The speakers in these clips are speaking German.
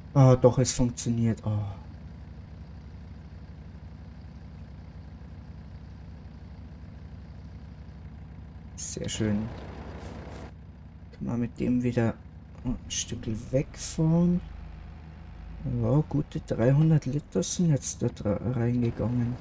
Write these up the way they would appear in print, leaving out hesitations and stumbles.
Ah, doch, es funktioniert. Oh, sehr schön. Kann man mit dem wieder ein Stück wegfahren. Ja, gute 300 Liter sind jetzt da reingegangen.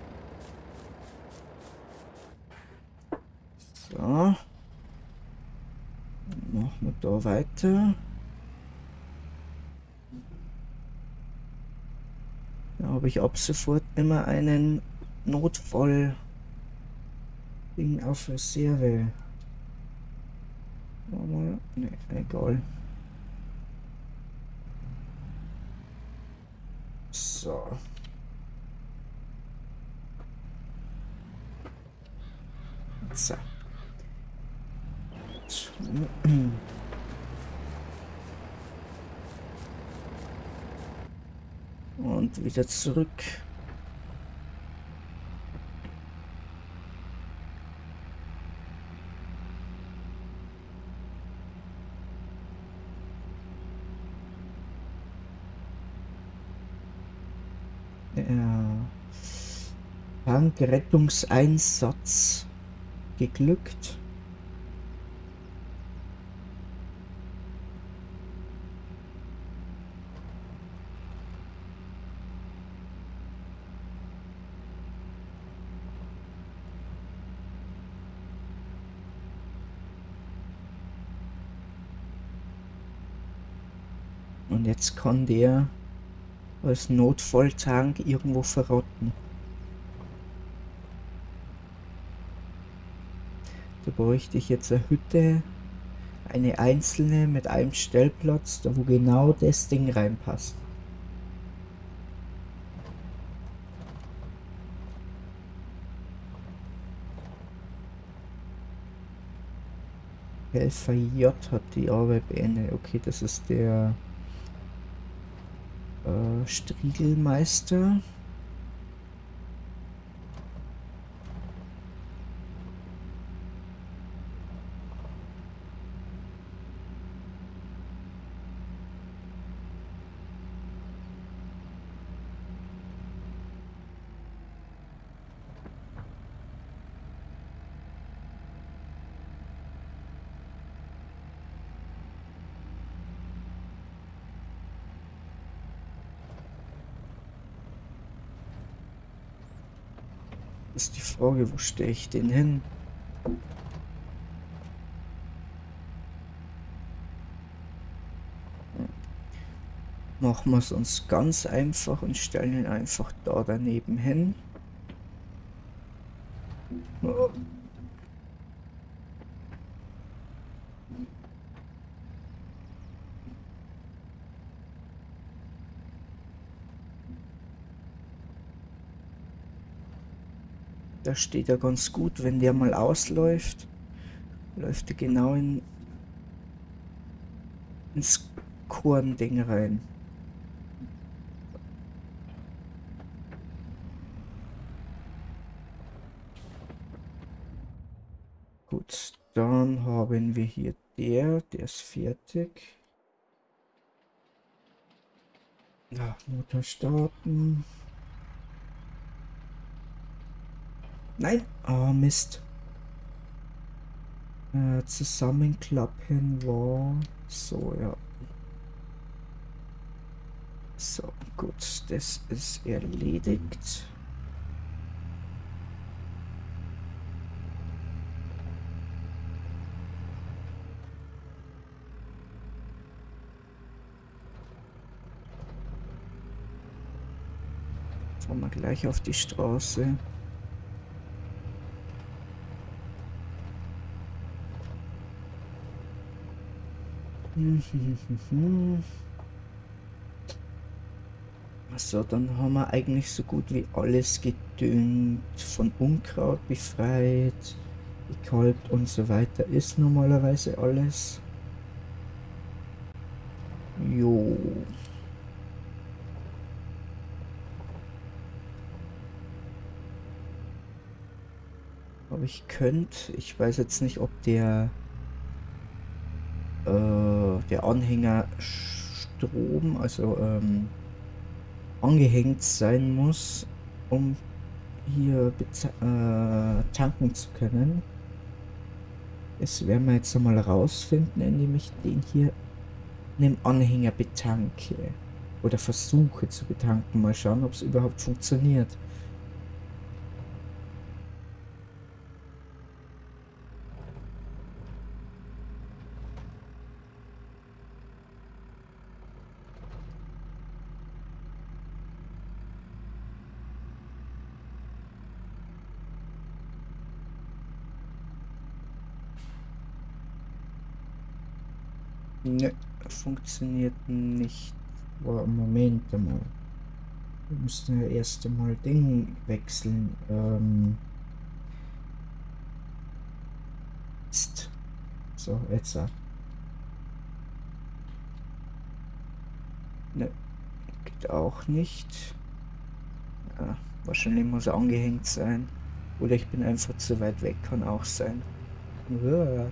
So, machen wir da weiter. Da habe ich ab sofort immer einen Notfall-Ding auf Reserve. Aber, ne, egal. So. So. Und wieder zurück. Ja. Tankrettungseinsatz geglückt. Und jetzt kann der als Notfalltank irgendwo verrotten. Da bräuchte ich jetzt eine Hütte, eine einzelne mit einem Stellplatz, da wo genau das Ding reinpasst. Helfer J hat die Arbeit beendet. Okay, das ist der Striegelmeister. Ist die Frage, wo stelle ich den hin? Machen wir es uns ganz einfach und stellen ihn einfach da daneben hin. Oh. Da steht er ganz gut, wenn der mal ausläuft, läuft er genau ins Kornding rein. Gut, dann haben wir hier der ist fertig. Ja, Motor starten. Nein! Ah, Mist. Zusammenklappen war so, ja. So, gut, das ist erledigt. Fahren wir gleich auf die Straße. So, dann haben wir eigentlich so gut wie alles gedüngt, von Unkraut befreit, gekalkt und so weiter ist normalerweise alles. Jo. Aber ich weiß jetzt nicht, ob der Anhänger Strom, also angehängt sein muss, um hier tanken zu können. Das werden wir jetzt einmal rausfinden, indem ich den hier in dem Anhänger betanke. Oder versuche zu betanken. Mal schauen, ob es überhaupt funktioniert. Ne, funktioniert nicht. Oh, Moment einmal. Wir müssen ja erst einmal Ding wechseln. So, jetzt. Ne, geht auch nicht. Ja, wahrscheinlich muss er angehängt sein. Oder ich bin einfach zu weit weg, kann auch sein. Uah.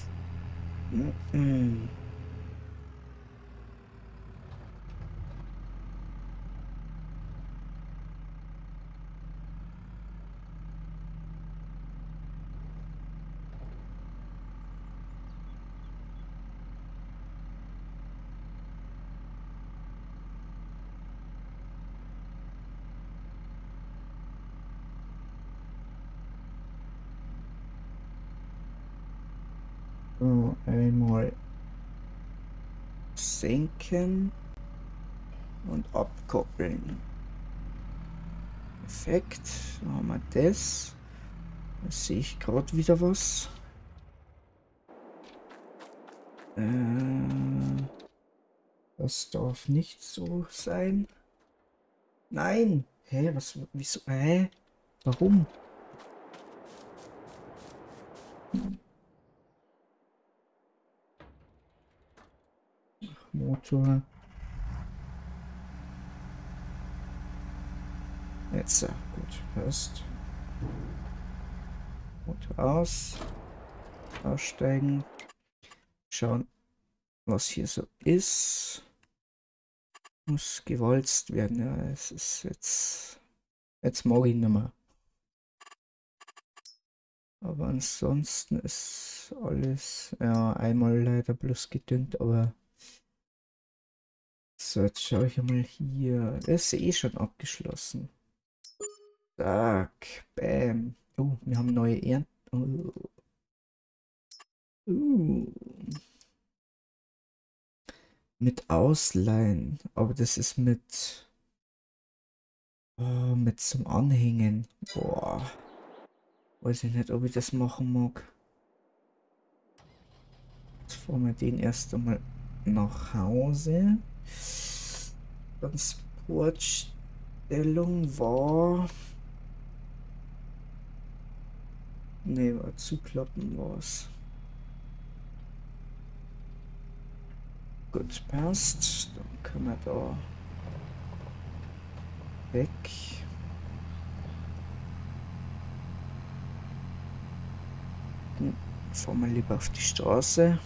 So, einmal senken und abkoppeln. Perfekt. Dann haben wir das. Da sehe ich gerade wieder was. Das darf nicht so sein. Nein! Hä, was, wieso, hä? Warum? Motor. Jetzt, gut, passt. Motor aus. Aussteigen. Schauen, was hier so ist. Muss gewalzt werden, ja, es ist jetzt... Jetzt mag ich nicht mehr. Aber ansonsten ist alles, ja, einmal leider bloß gedüngt, aber... So, jetzt schaue ich einmal hier. Das ist eh schon abgeschlossen. Zack, bam. Oh, wir haben neue Ernten. Oh. Mit Ausleihen. Aber das ist mit zum Anhängen. Boah. Weiß ich nicht, ob ich das machen mag. Jetzt fahren wir den erst einmal nach Hause. Transportstellung war... Ne, war zuklappen war's. Gut, passt. Dann können wir da weg. Dann fahren wir lieber auf die Straße.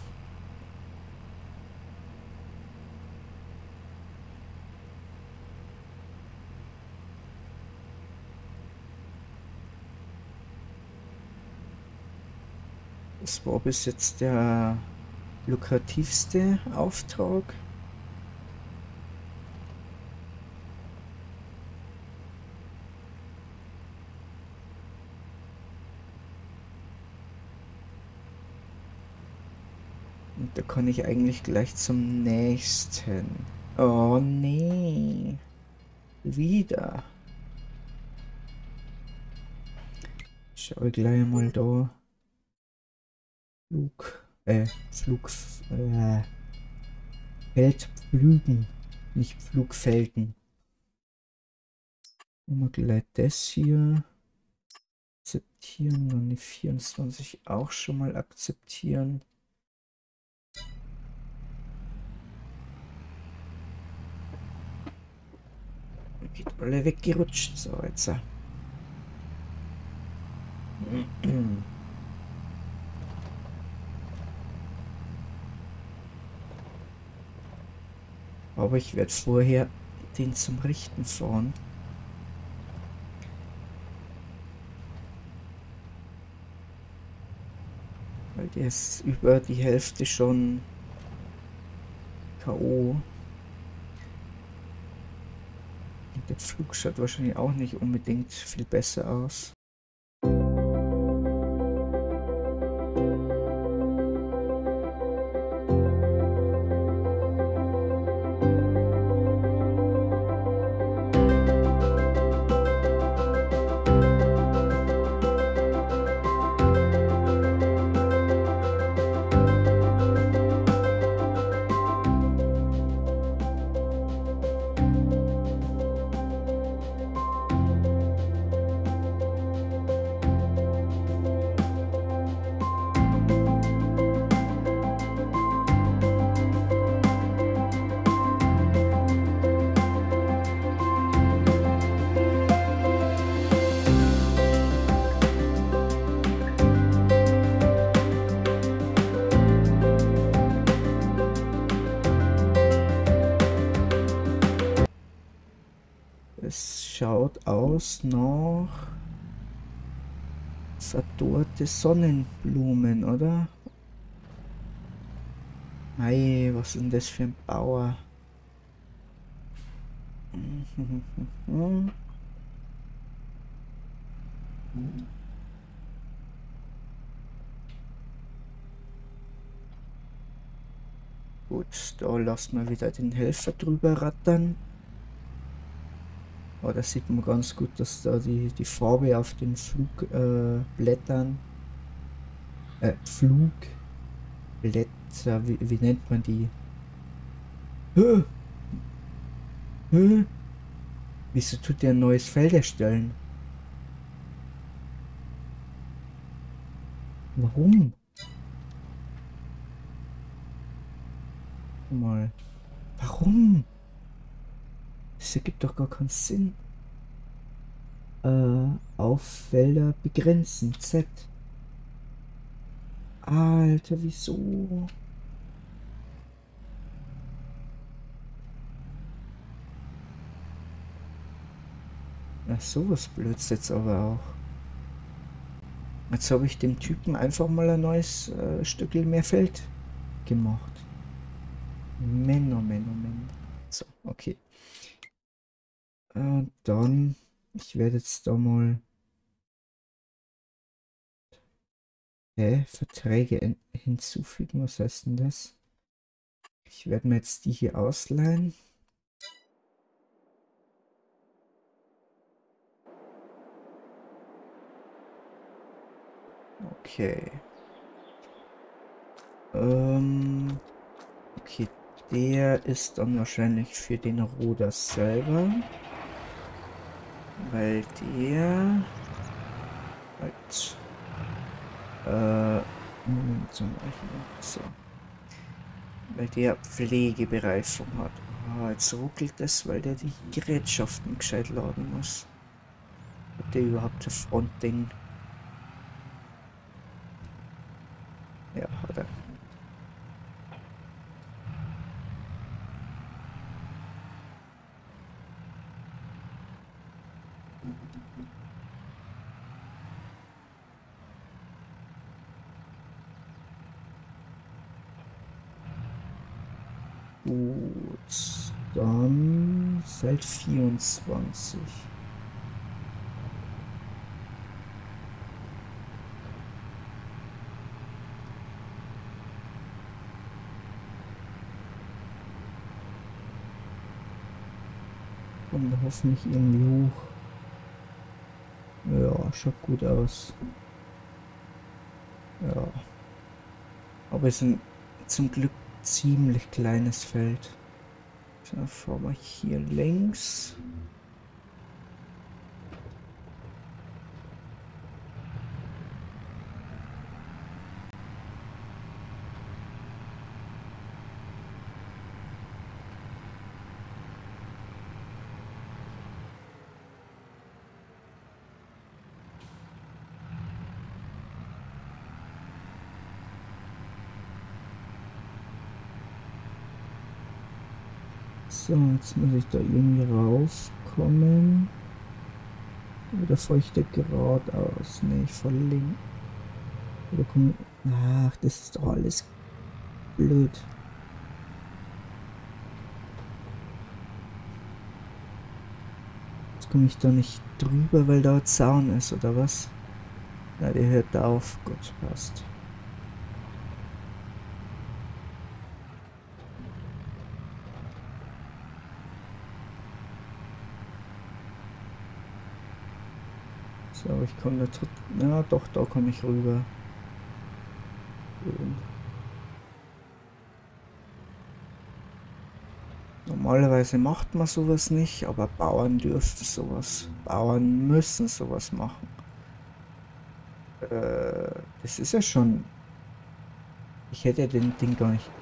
Das war bis jetzt der lukrativste Auftrag. Und da kann ich eigentlich gleich zum nächsten. Oh nee. Wieder. Schau ich gleich mal da. Feldpflügen, nicht Flugfelden. Machen wir gleich das hier. Akzeptieren, dann die 24 auch schon mal akzeptieren. Geht alle weggerutscht. So, jetzt. Aber ich werde vorher den zum Richten fahren. Weil der ist über die Hälfte schon K.O. Und der Flug schaut wahrscheinlich auch nicht unbedingt viel besser aus. Es schaut aus nach verdorrte Sonnenblumen, oder? Mei, was ist denn das für ein Bauer? Gut, da lassen wir wieder den Helfer drüber rattern. Oh, da sieht man ganz gut, dass da die Farbe auf den Flugblättern, Flugblätter, wie nennt man die? Hö, hö, wieso tut der ein neues Feld erstellen? Warum? Mal. Warum? Das ergibt doch gar keinen Sinn. Auf Felder begrenzen. Z. Alter, wieso? Ach, sowas blöds jetzt aber auch. Jetzt habe ich dem Typen einfach mal ein neues Stückel mehr Feld gemacht. Männer, Männer, Männer. So, okay. Dann, ich werde jetzt da mal Verträge hinzufügen. Was heißt denn das? Ich werde mir jetzt die hier ausleihen. Okay. Okay, der ist dann wahrscheinlich für den Ruder selber. Weil der halt Moment, so. Weil der Pflegebereifung hat. Ah, jetzt ruckelt es, weil der die Gerätschaften gescheit laden muss. Hat der überhaupt ein Frontding? Ja, hat er. Gut, dann Feld 24. Und hoffentlich irgendwie hoch. Ja, schaut gut aus. Ja. Aber es ist ein zum Glück ziemlich kleines Feld. So, fahren wir hier längs. So, jetzt muss ich da irgendwie rauskommen. Oder fahre ich da geradeaus? Ne, ich fahre links. Oder komme. Ach, das ist doch alles blöd. Jetzt komme ich da nicht drüber, weil da ein Zaun ist, oder was? Na, der hört auf. Gut, passt. So, ich komme da. Ja, doch, da komme ich rüber. Schön. Normalerweise macht man sowas nicht, aber Bauern dürfen sowas. Bauern müssen sowas machen. Das ist ja schon. Ich hätte den Ding gar nicht